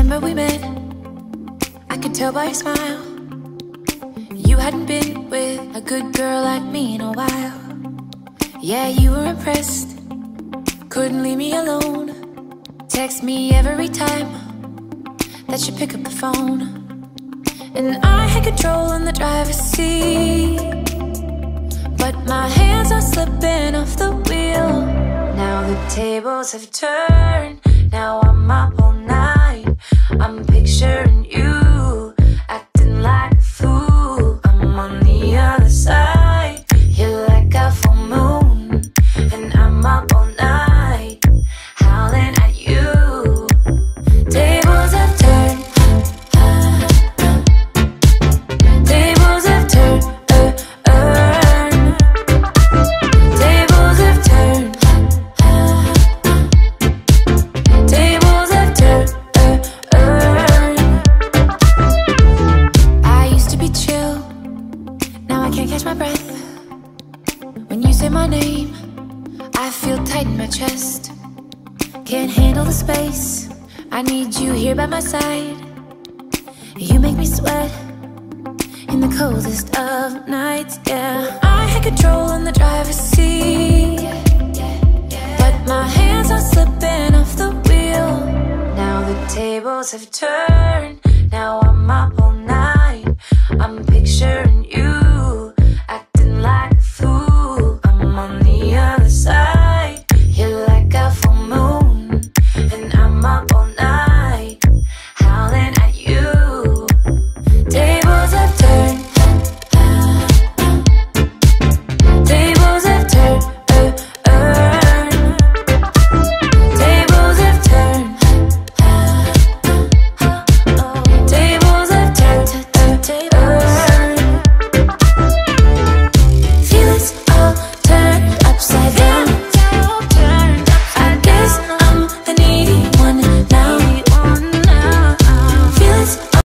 December we met, I could tell by your smile you hadn't been with a good girl like me in a while. Yeah, you were impressed, couldn't leave me alone. Text me every time that you pick up the phone. And I had control in the driver's seat, but my hands are slipping off the wheel. Now the tables have turned, now I'm up all night. I'm picturing you acting like a fool. I'm on the other side, you're like a full moon, and I'm up all night, howling at you. Tables have turned, tables have turned, tables have turned, tables have turned. I used to be chill, now I can't catch my breath. When you say my name, I feel tight in my chest. Can't handle the space, I need you here by my side. You make me sweat in the coldest of nights, yeah. I had control in the driver's seat, but my hands are slipping off the wheel. Now the tables have turned.